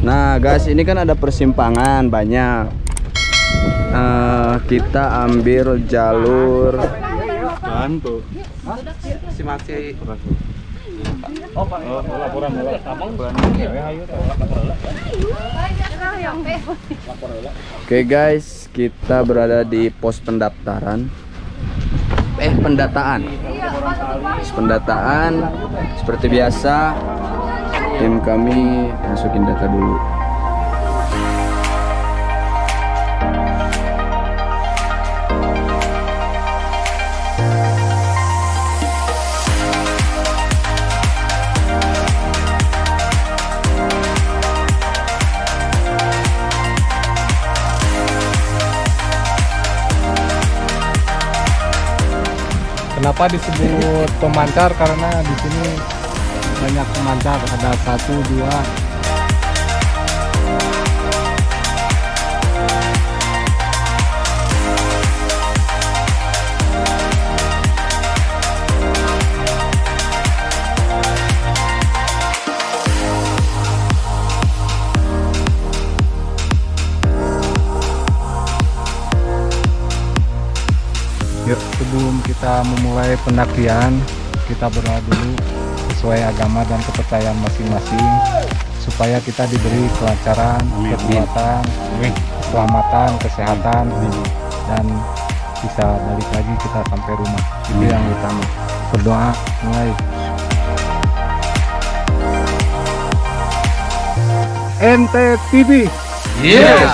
Nah guys, ini kan ada persimpangan banyak. Kita ambil jalur bantu si masih. Oke guys, kita berada di pos pendaftaran. Pendataan. Pos pendataan seperti biasa. Tim kami masukin data dulu. Kenapa disebut pemancar? Karena di sini banyak pemancar, ada 1, 2. Sebelum kita memulai pendakian, kita berdoa dulu sesuai agama dan kepercayaan masing-masing, supaya kita diberi kelancaran, kekuatan, keselamatan, kesehatan, dan bisa balik lagi kita sampai rumah. Itu yang utama. Berdoa mulai. NTTV. Yes.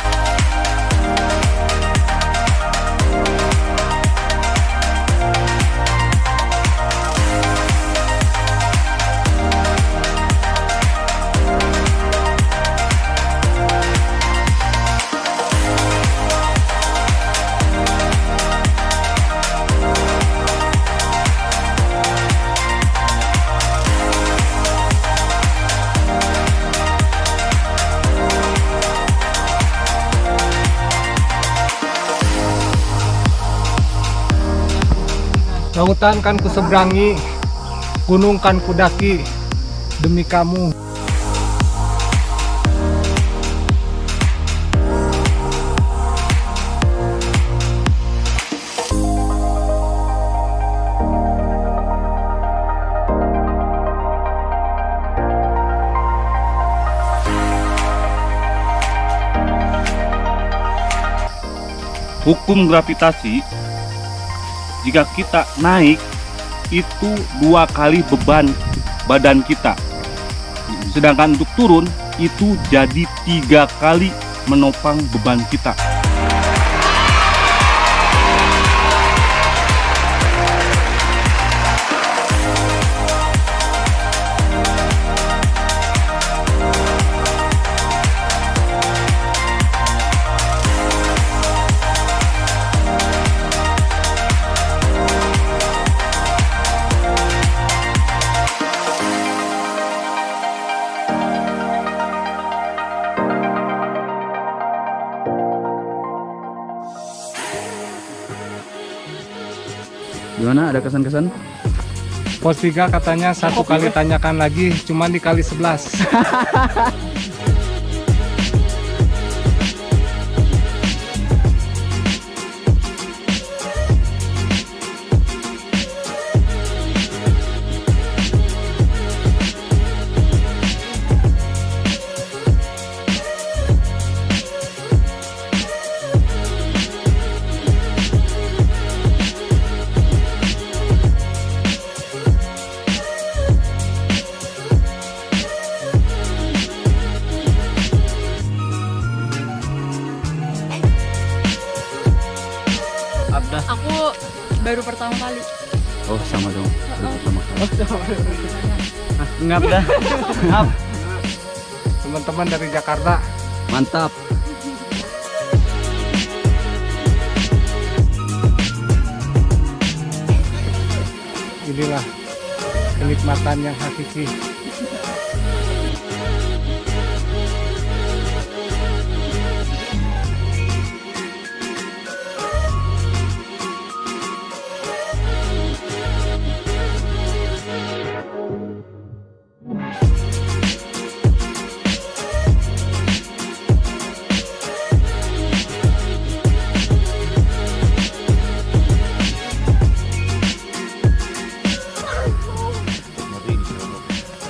Lautan kan kuseberangi, gunung kan kudaki demi kamu. Hukum gravitasi, jika kita naik itu 2 kali beban badan kita, sedangkan untuk turun itu jadi 3 kali menopang beban kita. Gimana, ada kesan-kesan? Pos 3 katanya 1 kali tanyakan lagi, cuman dikali 11. Aku baru pertama kali. Oh sama dong, baru pertama kali. Ngap dah. Ngap. Teman-teman dari Jakarta. Mantap. Inilah kenikmatan yang hakiki.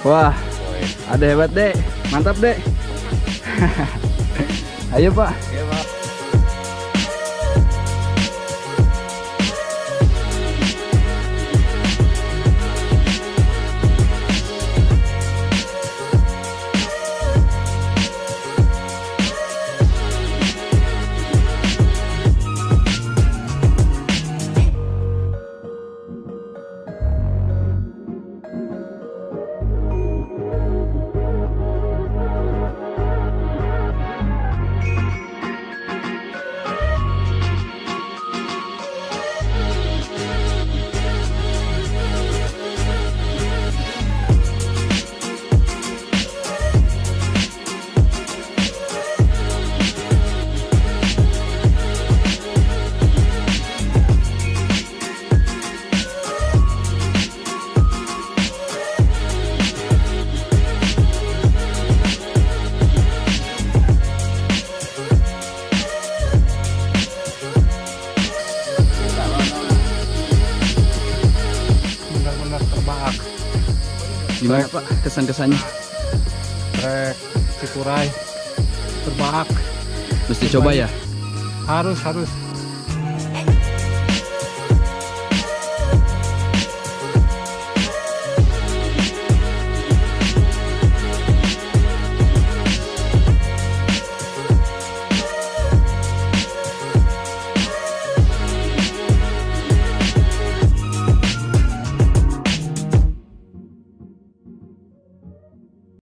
Wah, ada hebat dek, mantap dek. Ayo Pak. Benar-benar terbahak. Gimana Pak kesan-kesannya? Trek Cikuray terbahak. Mesti coba ya. Harus